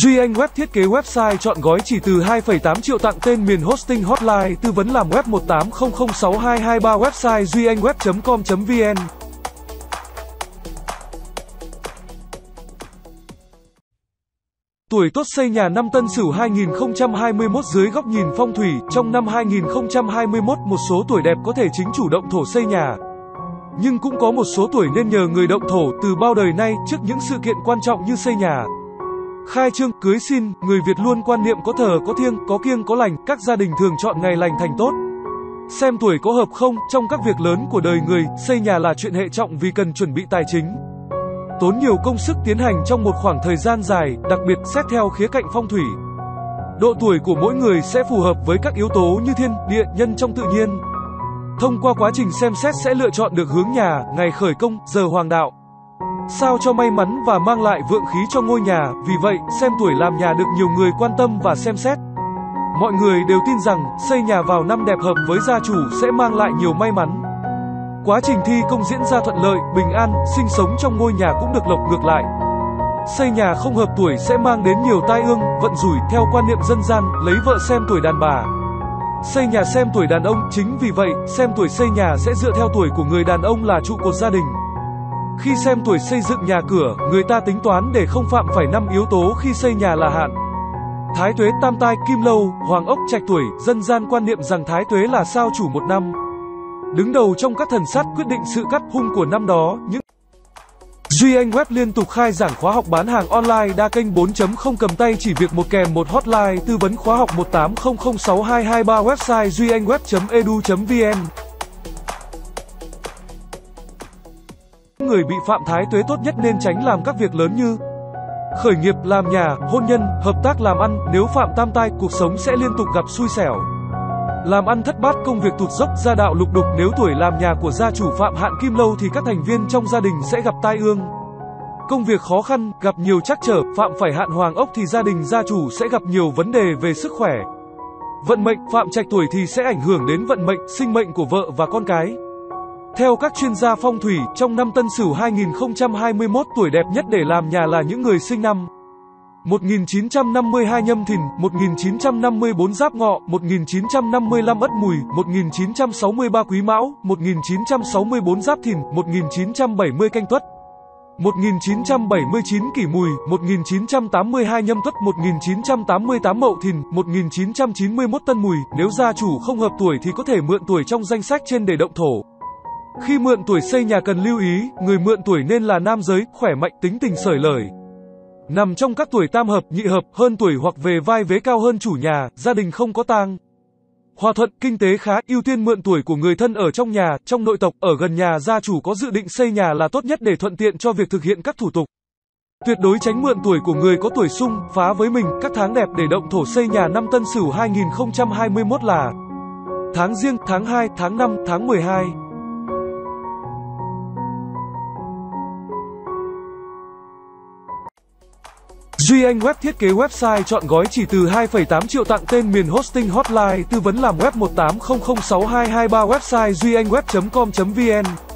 Duy Anh Web thiết kế website chọn gói chỉ từ 2,8 triệu tặng tên miền hosting hotline tư vấn làm web 18006223 website duyanhweb.com.vn. Tuổi tốt xây nhà năm Tân Sửu 2021 dưới góc nhìn phong thủy, trong năm 2021 một số tuổi đẹp có thể chính chủ động thổ xây nhà. Nhưng cũng có một số tuổi nên nhờ người động thổ từ bao đời nay trước những sự kiện quan trọng như xây nhà, khai trương, cưới xin, người Việt luôn quan niệm có thờ, có thiêng, có kiêng, có lành, các gia đình thường chọn ngày lành thành tốt. Xem tuổi có hợp không, trong các việc lớn của đời người, xây nhà là chuyện hệ trọng vì cần chuẩn bị tài chính, tốn nhiều công sức tiến hành trong một khoảng thời gian dài, đặc biệt xét theo khía cạnh phong thủy. Độ tuổi của mỗi người sẽ phù hợp với các yếu tố như thiên, địa, nhân trong tự nhiên. Thông qua quá trình xem xét sẽ lựa chọn được hướng nhà, ngày khởi công, giờ hoàng đạo, sao cho may mắn và mang lại vượng khí cho ngôi nhà. Vì vậy, xem tuổi làm nhà được nhiều người quan tâm và xem xét. Mọi người đều tin rằng, xây nhà vào năm đẹp hợp với gia chủ sẽ mang lại nhiều may mắn. Quá trình thi công diễn ra thuận lợi, bình an, sinh sống trong ngôi nhà cũng được lộc. Ngược lại, xây nhà không hợp tuổi sẽ mang đến nhiều tai ương, vận rủi. Theo quan niệm dân gian, lấy vợ xem tuổi đàn bà, xây nhà xem tuổi đàn ông. Chính vì vậy, xem tuổi xây nhà sẽ dựa theo tuổi của người đàn ông là trụ cột gia đình. Khi xem tuổi xây dựng nhà cửa, người ta tính toán để không phạm phải 5 yếu tố khi xây nhà là hạn, thái tuế, tam tai, kim lâu, hoàng ốc, trạch tuổi. Dân gian quan niệm rằng thái tuế là sao chủ một năm, đứng đầu trong các thần sát quyết định sự cắt hung của năm đó. Duy Anh Web liên tục khai giảng khóa học bán hàng online đa kênh 4.0 cầm tay chỉ việc một kèm một hotline tư vấn khóa học 18006223 website duyanhweb.edu.vn. Người bị phạm thái tuế tốt nhất nên tránh làm các việc lớn như khởi nghiệp, làm nhà, hôn nhân, hợp tác làm ăn. Nếu phạm tam tai, cuộc sống sẽ liên tục gặp xui xẻo, làm ăn thất bát, công việc tụt dốc, gia đạo lục đục. Nếu tuổi làm nhà của gia chủ phạm hạn kim lâu thì các thành viên trong gia đình sẽ gặp tai ương, công việc khó khăn, gặp nhiều trắc trở. Phạm phải hạn hoàng ốc thì gia đình gia chủ sẽ gặp nhiều vấn đề về sức khỏe, vận mệnh. Phạm trạch tuổi thì sẽ ảnh hưởng đến vận mệnh, sinh mệnh của vợ và con cái. Theo các chuyên gia phong thủy, trong năm Tân Sửu 2021 tuổi đẹp nhất để làm nhà là những người sinh năm 1952 Nhâm Thìn, 1954 Giáp Ngọ, 1955 Ất Mùi, 1963 Quý Mão, 1964 Giáp Thìn, 1970 Canh Tuất, 1979 Kỷ Mùi, 1982 Nhâm Tuất, 1988 Mậu Thìn, 1991 Tân Mùi. Nếu gia chủ không hợp tuổi thì có thể mượn tuổi trong danh sách trên để động thổ. Khi mượn tuổi xây nhà cần lưu ý, người mượn tuổi nên là nam giới, khỏe mạnh, tính tình xởi lởi, nằm trong các tuổi tam hợp, nhị hợp, hơn tuổi hoặc về vai vế cao hơn chủ nhà, gia đình không có tang, hòa thuận, kinh tế khá. Ưu tiên mượn tuổi của người thân ở trong nhà, trong nội tộc, ở gần nhà gia chủ có dự định xây nhà là tốt nhất để thuận tiện cho việc thực hiện các thủ tục. Tuyệt đối tránh mượn tuổi của người có tuổi xung, phá với mình. Các tháng đẹp để động thổ xây nhà năm Tân Sửu 2021 là tháng Giêng, tháng 2, tháng 5, tháng 12. Duy Anh Web thiết kế website chọn gói chỉ từ 2,8 triệu tặng tên miền hosting hotline tư vấn làm web 18006223 website duyanhweb.com.vn.